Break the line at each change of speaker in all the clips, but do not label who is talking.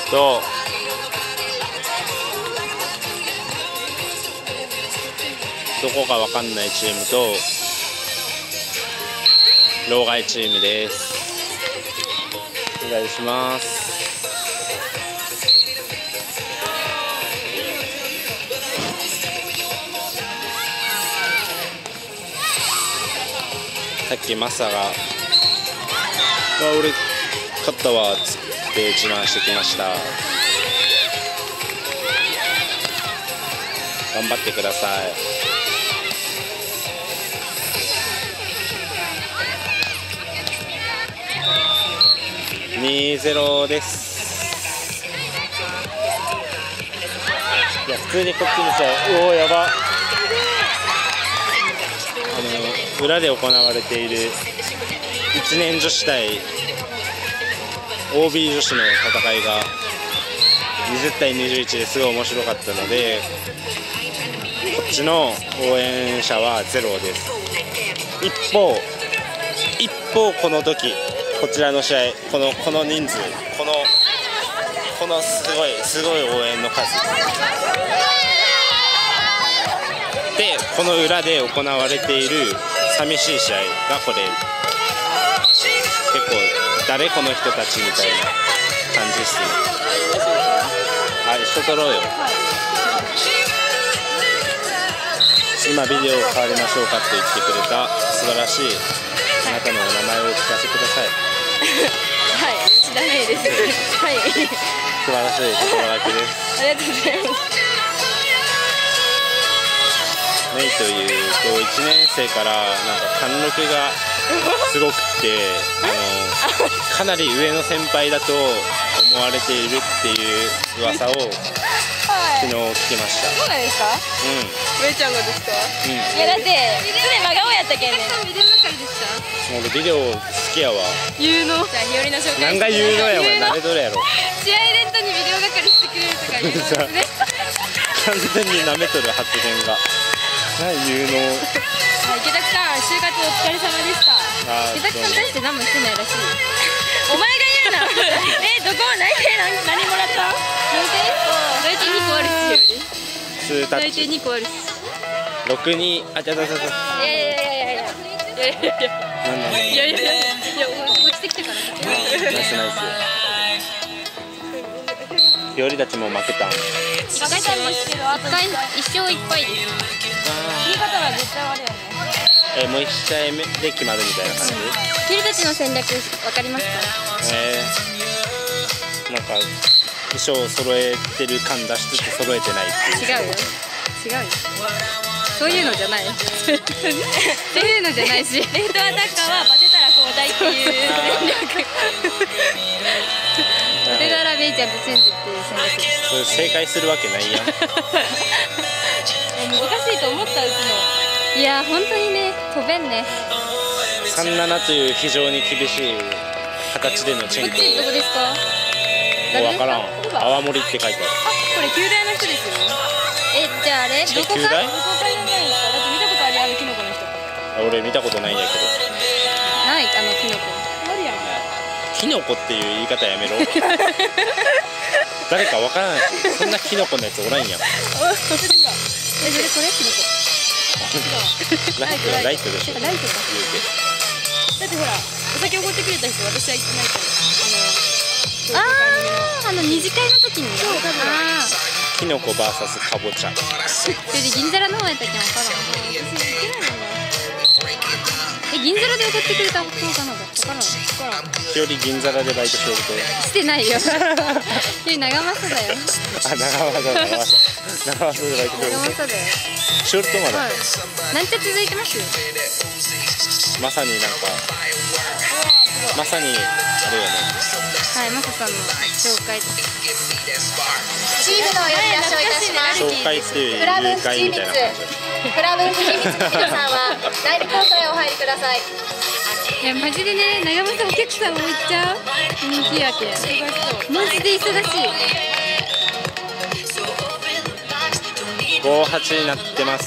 とどこかわかんないチームと老害チームです。お願いします。さっきマサが「俺勝ったわ」っつって自慢してきました。頑張ってください。2-0 です。いや普通にこっちにさ、おおやば。裏で行われている1年女子対 OB 女子の戦いが20対21ですごい面白かったので、こっちの応援者はゼロです。一方この時こちらの試合、この人数、このすごい応援の数で、この裏で行われている寂しい試合がこれ、結構誰この人たちみたいな感じですね。あ、一緒撮ろうよ。今ビデオを変わりましょうかと言ってくれた素晴らしいあなたのお名前をお聞かせください。
はい、知らないです。はい。
素晴らしい心がけです。
ありがとうございます。
メイという1年生からなんか貫禄がすごくて、かなり上の先輩だと思われているっていう噂を昨日聞きました。
そうなんですか？
うん。
めいちゃんがですか？
うん。
いやだって常真顔やったけんね。ビデオ係でした？
俺ビデオ好きやわ。
有能。じゃあ日和の紹介。
何が有能やわ。誰どれやろ。
試合イベントにビデオ係してくれるとか有能ですね。
完全に舐めとる発言が。はい、有能。
池崎さん、就活お疲れ様でした。池崎さんに対して何もしてないらしい。お前が言うな。どこ何もらった？内定2個あるし。内定2個あるし。
6-2、あ、じゃあ、
いや落ちてきたから。
ナイス。日和たちも負けたん。
負けたんですけど、あと1勝1敗です。言い方は絶対悪いよね。
もう1試合目で決まるみたいな感じ。
日和たちの戦略わかりますか？
なんか衣装を揃えてる感出しつつ揃えてないっていう。
違うよ。そういうのじゃない。そういうのじゃないし。レフトアタッカーはバテたら交代っていう戦略。バテたらベイちゃんとチェンジっていう戦略。
それ正解するわけないやん。
難しいと思ったうちの。いや本当にね、飛べんね。
3-7という非常に厳しい形でのチェンジ。
こっちどこですか？
分からん。泡盛って書いてある。
これ旧大の人ですよ。じゃああれどこか？どこかじゃないですか？だって見たことある、あのキノコの人。
俺見たことないんやけど。
ない、キノコ。あるやん。
キノコっていう言い方やめろ。誰かわからないし、そんなキノコのやつおらんやん。
これキノコ。
ライトでしょ。
ライトか。だってほら、お酒おごってくれた人、私は行ってないから。二次会の時に。そう、多分。
キノコ VS かぼちゃ。
それで銀皿の方やったっけ？分からん。私行ってないのよ。銀皿でおごってくれた方かな？分からん。
日和銀皿でバイトしようと。
してないよ。長政だよ。
あ、長政でバイトしよう。
長政だよ。
ショルトまだ。
なんちゃ続いてますよ。
まさになんか。まさにあれよね。
はい、マサさんの紹介。
チームの呼び出しをいたします。
紹介っていう誘拐みたいな感じ。
クラブ秘密の皆さんは第2コートへお入りください。
いやマジでね、長政お客さんもいっちゃう人気やけん。マジで忙しい。
5-8になってます。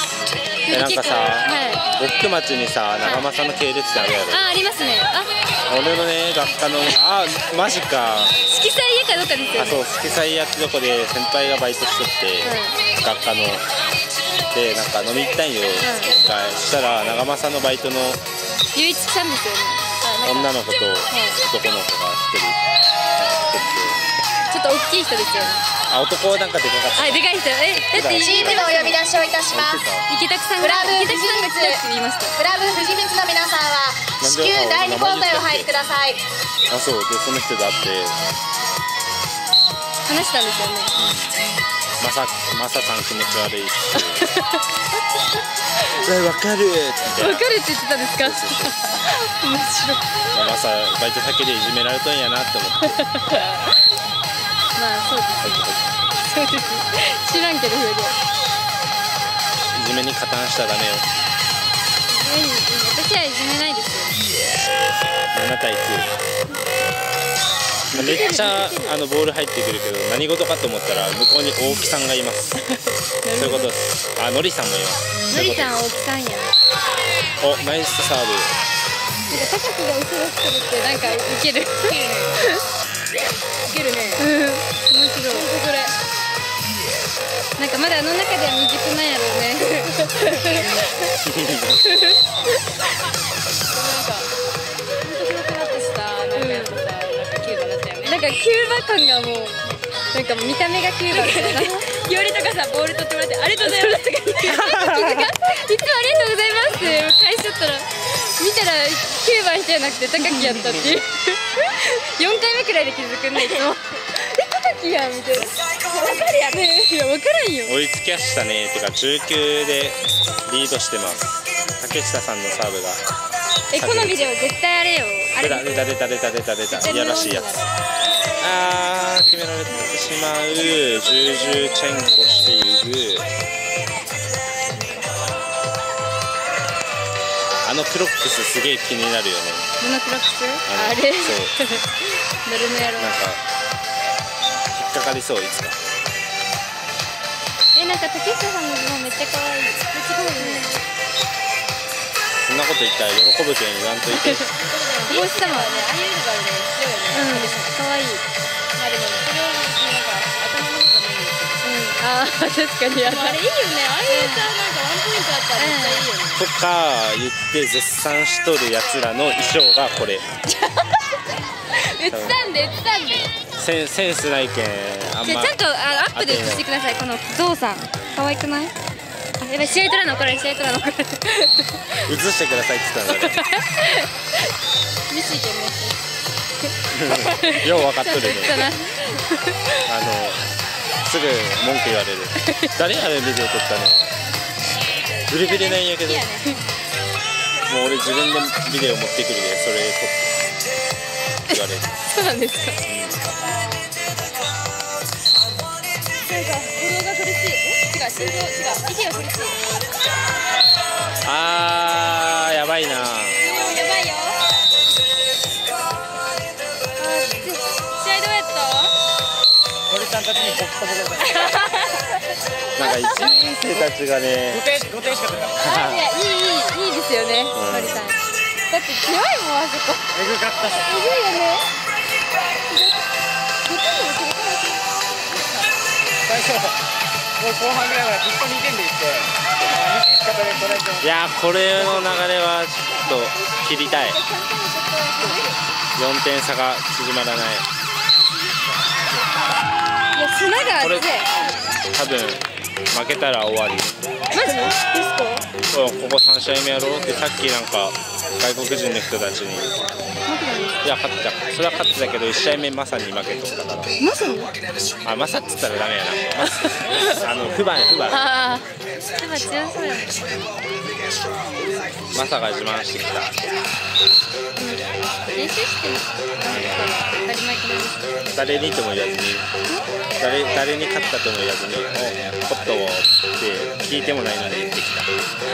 なんかさ、奥町にさ、長政の系列ってあるやろ。
ありますね。
俺のね学科のマジか
色彩家かどっかですよね。
そう色彩屋ってとこで先輩がバイトしとって、学科のでなんか飲み行ったんよ、一回。そしたら長政のバイトの
ゆういちさんですよね。
女の子と男の子が一人
ちょっと大きい人ですよね。
男はなんかでかかった。
でかい人。だって
チームのお呼び出しをいたします。
池田さんが池田さんが来たって言いました。
クラブ藤光の皆さんは至急第2コートへお入りください。
そうでその人と会って
話したんですよね。
マサさん気持ち悪いってわかるって
言ってたんですか。面白い。
マサバイト先でいじめられとんやなって思って。
まあそうです。知らんけどそれで。
いじめに加担したらダメよ。
私はいじめないですよ。
7対9。めっちゃボール入ってくるけど何事かと思ったら向こうに大木さんがいます。そういうことです。のりさんもいます。
のりさん大木さんや。
ナイスサーブ。
なんか高木が後ろしてるってなんかウケる。ウケるね。面白い。これ。なんかまだあの中では未熟なんやろうね。なんかキューバ感がもうなんか見た目がキューバみたいな。日和とかさボール取ってもらってありがとうございますとか言って、いつもありがとうございますって返しちゃったら見たら9番じゃなくて高木やったっていう。4回目くらいで気づくんないと。高木やんみたいな。分かるやね。いや分からんよ。
追いつきやしたね。てか19でリードしてます。竹下さんのサーブが。
このビデオ絶対あれよ。
出たいやらしいやつ。決められてしまう。ジュージュチェンコしている。クロックスすげえ気になるよね。
どのクロックス？あれ。そう。どれのやろう。
なんか引っかかりそういつか。
なんか竹下さんのズボンめっちゃ可愛い。めっちゃ可愛いね。
そんなこと言ったら喜ぶけん言わんといて。
帽子様はね、ああいうのがね、強いよね。可愛い。まあでもそれをなんか頭の方が見える。確かに。あれいいよね。ああいうさなんかワンポイントあったらめっちゃいいよね。
とか言って絶賛しとるやつらの衣装がこれ。
売ったんで。
センスないけんあんま。
ちゃんとアップで映してください。このゾウさん可愛くない？やばい試合取らな怒られ。映してくださいって言ったんだね。ミシケ
よう分かっとるね。すぐ文句言われる。誰あれビデオ撮ったの？ブリブリなんやけど。もう俺自分でビデオ持ってくるでそれ撮って言われる。
そうなんですか。なんか鼓動が苦しい。心臓違う。息が苦しい。
やばいな。やばいよ。
試合どうやった？
森さんたちにボコボコだ。
なんか1年生たちがね。
5点しか取らなかった。
いいですよね。森さん。だって強いもんあそこ。
エグかったし。
エグいよね。
最初もう後半ぐらいからずっと2点でいって、2点しか取れてない。
いやこれの流れはちょっと切りたい。4点差が縮まらない。
いや砂が
これ多分負けたら終わり。
マジですか？
ここ3試合目やろうってさっきなんか外国人の人たちに。いや勝ってた。それは勝ってたけど1試合目マサに負けとったから。
マサに？
マサっつったらダメやな。不番。
強そうやね。
マサが自慢してきた。
練習してる。当たり前かな。
誰にとも言わずに誰に勝ったとも言わずに「ホットを」って聞いてもないのに言ってきた。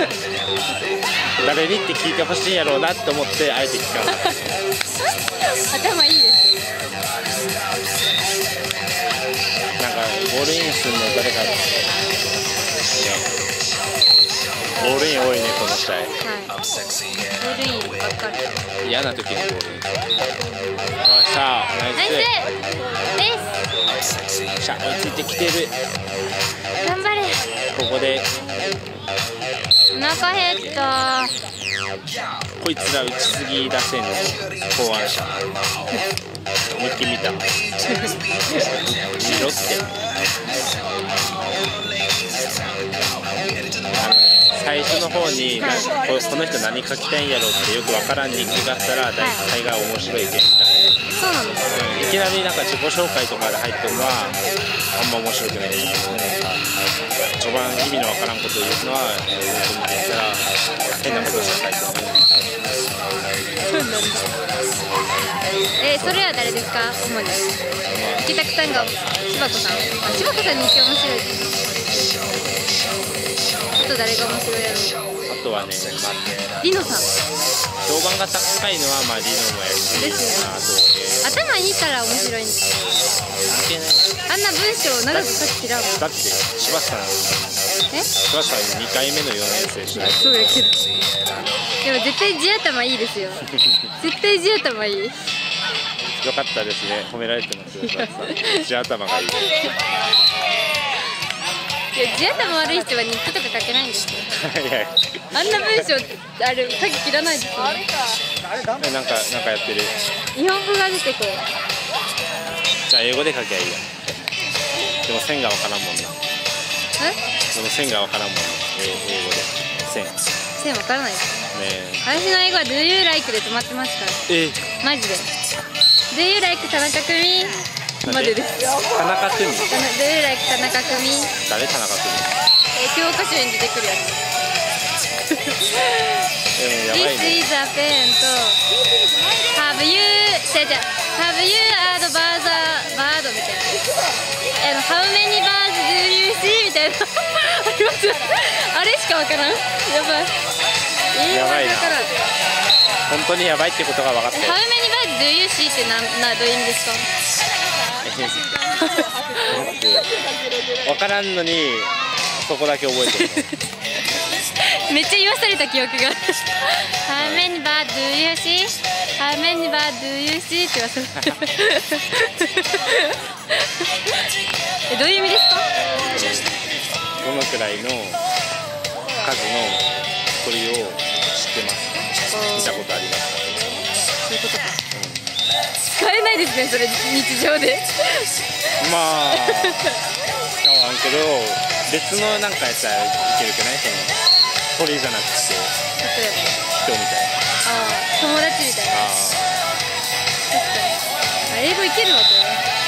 誰にって聞いてほしいんやろうなって思ってあえて聞かなかった。
頭いいです。
なんかボールインするの誰かボールイン多いねこの試合。
ルインばっかり。
嫌な時のボール。よっしゃ、ナイ
ナイス
ス。
です。
よっしゃ、追いついてきてる。
頑張れ。
ここで
お腹減った。
こいつら打ちすぎ打線の考案者。思いっきり見た。見ろって。最初の方にこの人何書きたいんやろってよくわからん日記があったら大体が面白いゲームだ。
そうなんです。
いきなりなんか自己紹介とかで入ってるのはあんま面白くないです。序盤意味のわからんことを言うのはよく見ていたら変なことしか書いてない。
それは誰ですか？主に。池崎さんが柴子さん。柴子さんに一番面白いです。あと誰が面白いやろ。
あとはね、
リノさん。
評判が高いのはリノもやるし、
ですよね。頭いいから面白いんです。あんな文章長く書き嫌うもん。
だって柴田さん2回目の4年生じゃない。
そうやけど。でも絶対地頭いいですよ。絶対地頭いい。
よかったですね。褒められてますよ。地頭がいい。
いや、地頭悪い人は日記とか書けないんですよ。あんな文章あれ書き切らないですよ。
なんかやってる。
日本語が出てこう。
じゃあ英語で書きゃいいや。でも線がわからんもんな。でも線がわからんもんな。英語で線
わからないです
ね。
私の英語は Do you like で止まってますから。マジで Do you like 田中久美までです。
田中久美
Do you like 田中久美。
誰田中久
美。教科書に出てくるやつ。This is a pen と Have you Have you heard about the bird みたいな。How many birds do you see みたいな。あります。あれしかわからん。やばい。
やばいな。本当にやばいってことが分かった。
How many birds do you see ってどういう意味ですか？
分からんのにそこだけ覚えてる。
めっちゃ言わされた記憶が。How many birds do you see? How many birds do you see? って言わされた。どういう意味ですか？
どのくらいの数の鳥を知ってます。見たことあります。
そういうことか。使えないですね、それ日常で。
まあ使わんけど別のなんかやったらいけるくない？その鳥じゃなくて
例えば
人みたいな。
友達みたいな。確かに。英語いけるわこれ。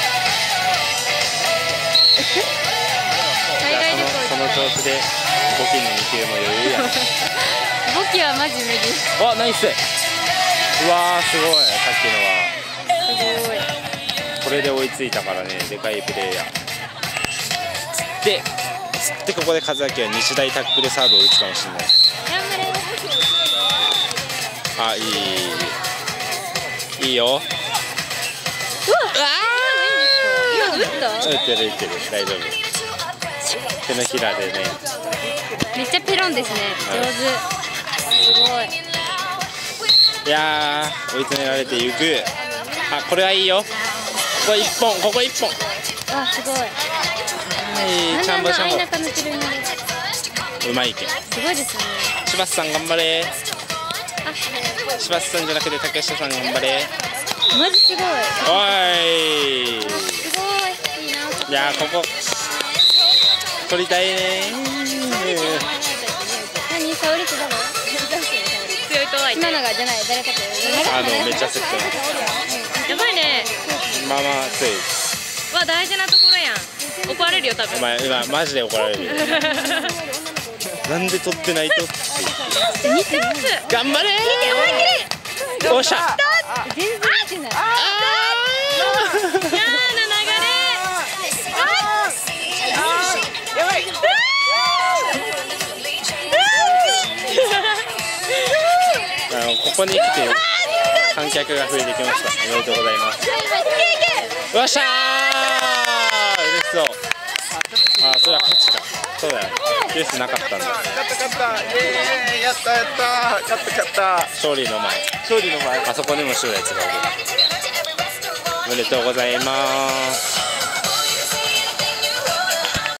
海外旅行。
その調子で簿記の2級も余裕や。
簿記はマジ無理。
わ、ナイス。うわーすごい。さっきのは
すごい。
これで追いついたからね、でかいプレーヤー。つってここで和明は日大タックルサーブを打つかもしれない。あ、いいよ。うわ
今打った？
打ってる大丈夫。手のひらでね。
めっちゃペロンですね。上手。すごい。
いやー追い詰められていく。あ、これはいいよ。ここ1本、ここ1本。
あ、すごい。
チャンボチャンボ。うまいけん。
すごいですね。
柴田さん頑張れ。柴田さんじゃなくて竹下さん頑張れ。
マジすごい。
おい。
すごい。いいな。
いやーここ取りたいね。
何沙織って誰？強いとは今のがじゃない誰かと。
めっちゃセット。
やばいね。
まあまあ強い。
わ、大事なところやん。怒られるよ多分。
お前今マジで怒られるよ。なんで取ってないとって。
似てます。
頑張れー。
思いっきり。
よっしゃ。
全然似てない。やーな流れ。やばい。
ここに来て観客が増えてきました。おめでとうございます。よっしゃー。嬉しそう。あ、それは勝ちか。 そうだよ、ジュースなかったんだ。
勝ったやった勝った
勝利の前、
勝利の前、
あそこにも白いやつがおる。おめでとうございます。